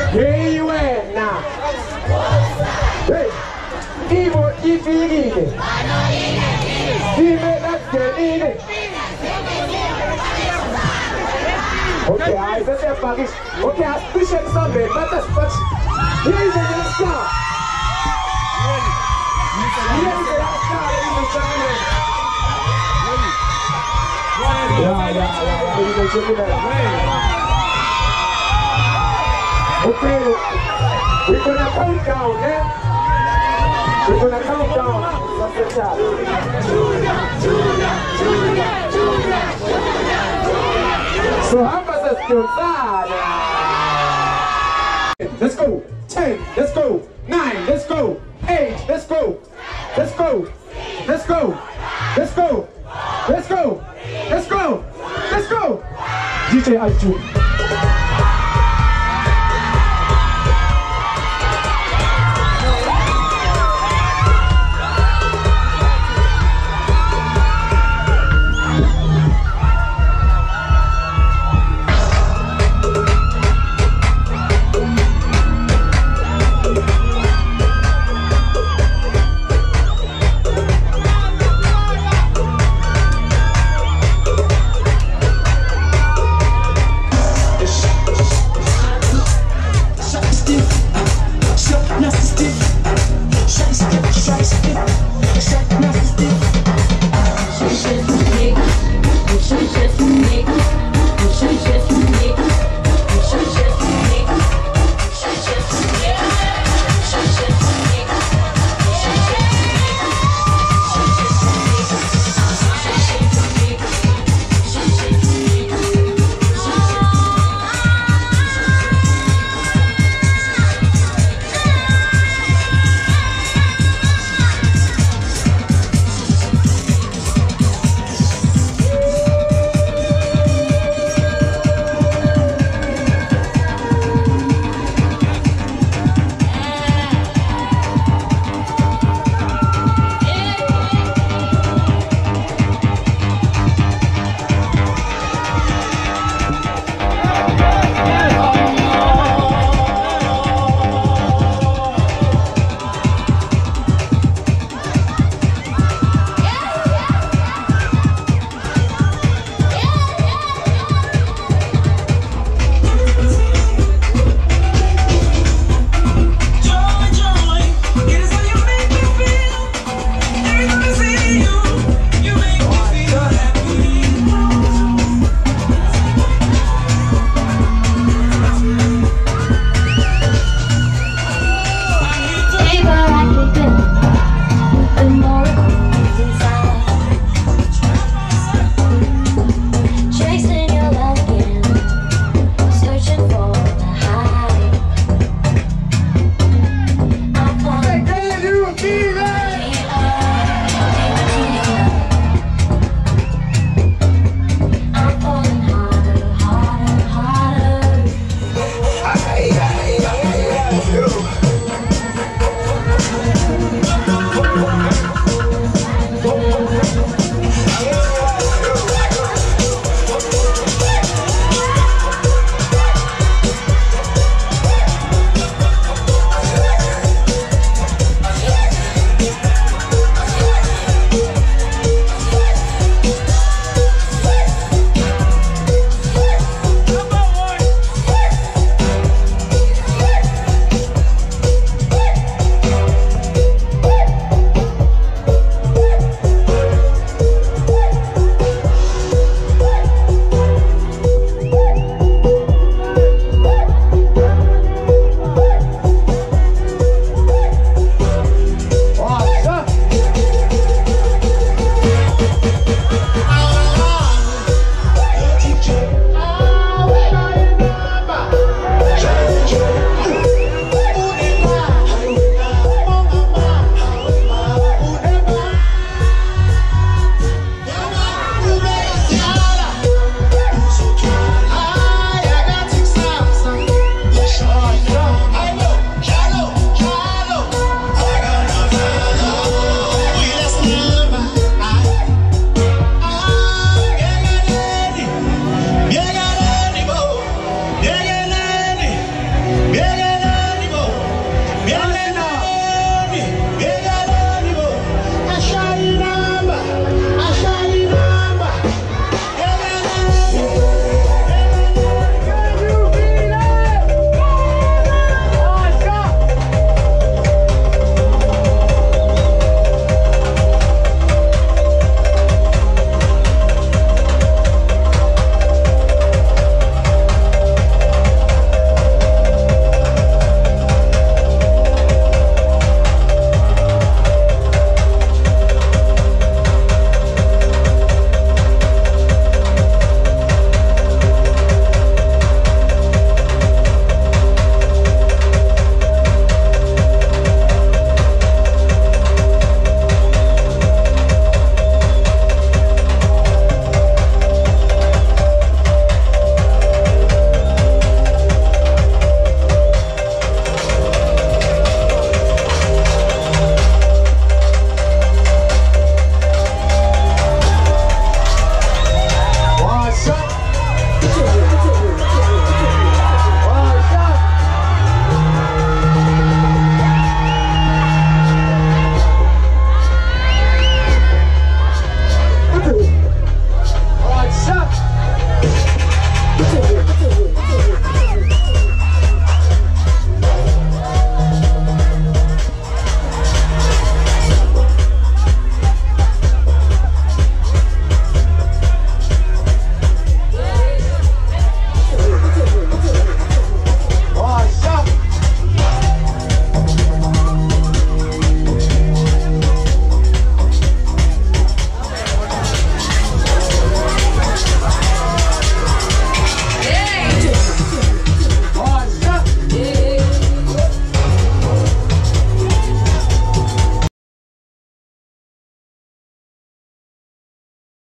Here you are now. Hey, Imo Ifigine. Female that's getting. Okay, I said that package. Okay, I appreciate something, but that's but here is the next star. Here is the last star, ladies and gentlemen. Yeah, ladies and gentlemen. Okay, we're gonna count down, eh? We're gonna count down. That's the chat. So how much is still sad? Let's go. 10. Let's go. 9. Let's go. 8. Let's go. Let's go. Let's go. Let's go. Let's go. Let's go. Let's go. DJ Aiju.